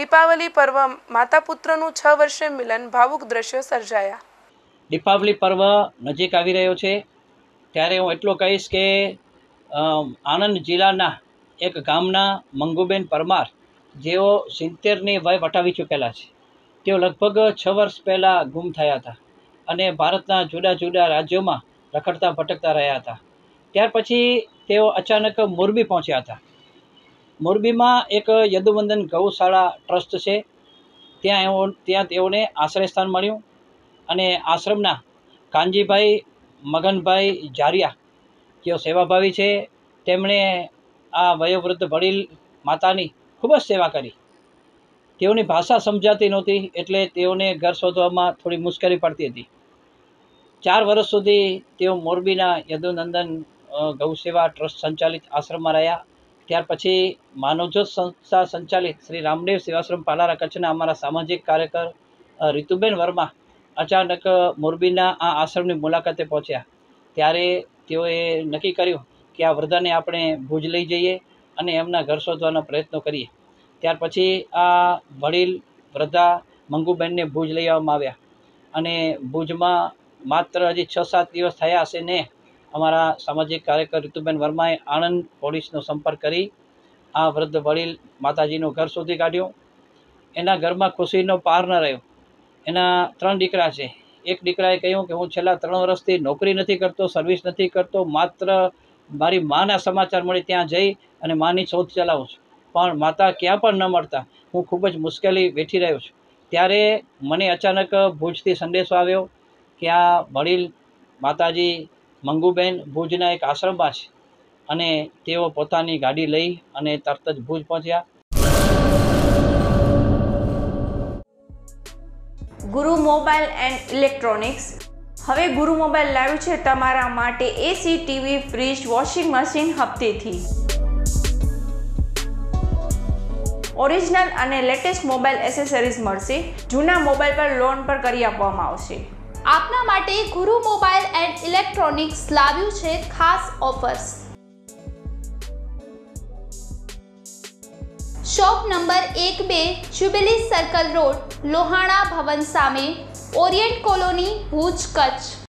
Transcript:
દીપાવલી પર્વ માતા પુત્રનું 6 વર્ષે મિલન ભાવુક દ્રશ્યો સર્જાયા। દીપાવલી પર્વ નજીક આવી રહ્યો છે ત્યારે હું એટલું કહીશ કે આણંદ જિલ્લાના એક ગામના મંગુબેન પરમાર જેઓ 70ની વય વટાવી ચૂકેલા છે, તેઓ લગભગ 6 વર્ષ પહેલાં ગુમ થયા હતા અને ભારતના જુદા જુદા રાજ્યોમાં રખડતા ભટકતા રહ્યા હતા। ત્યાર પછી તેઓ અચાનક મોરબી પહોંચ્યા હતા। મોરબીમાં એક યદુવંદન ગૌશાળા ટ્રસ્ટ છે, ત્યાં તેઓને આશ્રય સ્થાન મળ્યું અને આશ્રમના કાનજીભાઈ મગનભાઈ જારિયા જેઓ સેવાભાવી છે, તેમણે આ વયોવૃદ્ધ વડીલ માતાની ખૂબ જ સેવા કરી। તેઓની ભાષા સમજાતી નહોતી એટલે તેઓને ઘર શોધવામાં થોડી મુશ્કેલી પડતી હતી। 4 વર્ષ સુધી તેઓ મોરબીના યદુનંદન ગૌસેવા ટ્રસ્ટ સંચાલિત આશ્રમમાં રહ્યા। ત્યાર પછી માનવજ્યોત સંસ્થા સંચાલિત શ્રી રામદેવ સેવાશ્રમ પાલારા કચ્છના અમારા સામાજિક કાર્યકર રીતુબેન વર્મા અચાનક મોરબીના આ આશ્રમની મુલાકાતે પહોંચ્યા। ત્યારે તેઓએ નક્કી કર્યું કે આ વૃદ્ધાને આપણે ભુજ લઈ જઈએ અને એમના ઘર શોધવાના પ્રયત્નો કરીએ। ત્યાર પછી આ વડીલ વૃદ્ધા મંગુબેનને ભુજ લઈ આવવામાં આવ્યા અને ભુજમાં માત્ર હજી 6-7 દિવસ થયા હશે ને અમારા સામાજિક કાર્યકર રીતુબેન વર્માએ આણંદ પોલીસનો સંપર્ક કરી આ વૃદ્ધ વડીલ માતાજીનું ઘર શોધી કાઢ્યું। એના ઘરમાં ખુશીનો પાર ન રહ્યો। એના 3 દીકરા છે। એક દીકરાએ કહ્યું કે હું છેલ્લા 3 વર્ષથી નોકરી નથી કરતો, સર્વિસ નથી કરતો, માત્ર મારી માના સમાચાર મળે ત્યાં જઈ અને માની શોધ ચલાવું છું, પણ માતા ક્યાં પણ ન મળતા હું ખૂબ જ મુશ્કેલી વેઠી રહ્યો છું। ત્યારે મને અચાનક ભુજથી સંદેશો આવ્યો કે આ વડીલ માતાજી મંગુબેન ભુજના એક આશ્રમમાં છે અને તેઓ પોતાની ગાડી લઈ અને તરત જ ભુજ પહોંચ્યા। ગુરુ મોબાઈલ એન્ડ ઇલેક્ટ્રોનિક્સ। હવે ગુરુ મોબાઈલ લાવ્યું છે તમારા માટે AC, TV, fridge, washing machine હપ્તેથી। ઓરિજિનલ અને લેટેસ્ટ મોબાઈલ એસેસરીઝ મળશે। જૂના મોબાઈલ પર લોન પર કરી આપવામાં આવશે। આપના માટે ગુરુ મોબાઈલ એન્ડ ઇલેક્ટ્રોનિક્સ લાવ્યું છે ખાસ offers. Shop number 1-2 jubilee circle road, Lohana Bhavan સામે, ઓરિયન્ટ કોલોની, ભુજ, કચ્છ।